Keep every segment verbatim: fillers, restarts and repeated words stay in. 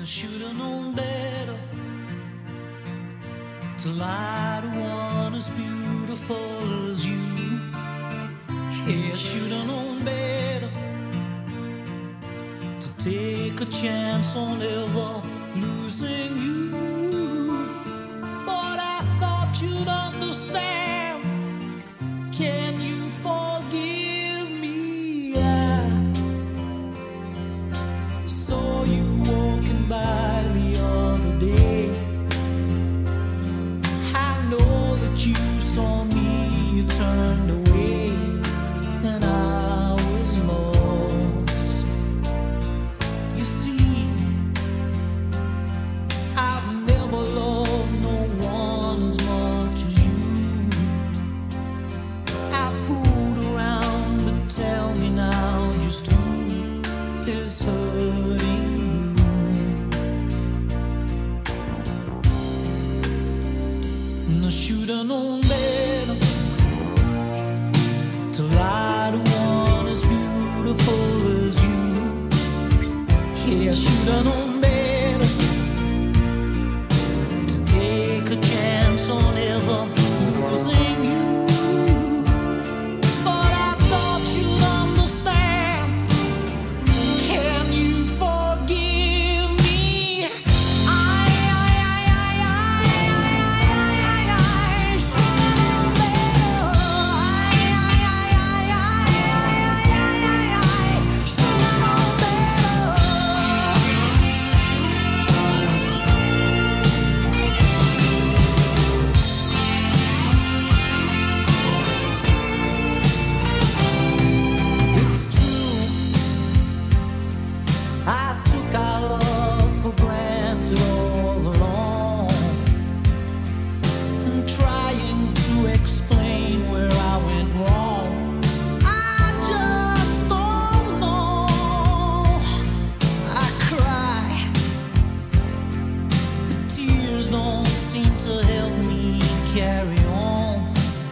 Should've known better to lie to one as beautiful as you. Yeah, I should've known better to take a chance on ever losing you. But I thought you'd understand. Can you forgive me? I saw you walking by the other day. I know that you saw me, you turned away, and I was lost. You see, I've never loved no one as much as you. I fooled around, but tell me now just who is hurting you. I should've known better to lie to one as beautiful as you. Yeah, I should've known better to take a chance on ever losing you. But I thought you'd understand. Can you forgive me? I, I, I, I, I, I, I, I, I should've known better. I, I, I, I, I, I, I, I, should've known better. It's true, I took our love for granted all along, and trying to explain where I went wrong. I just don't know. I cry, the tears don't seem to help me carry on.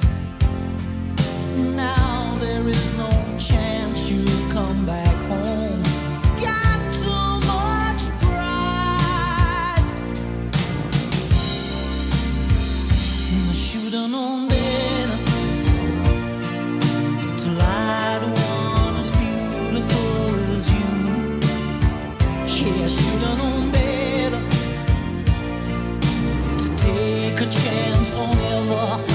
Now there is no chance you'll come back home. Got too much pride. I should've known better to lie to one as beautiful as you. Yeah, I should've known better to take a chance on ever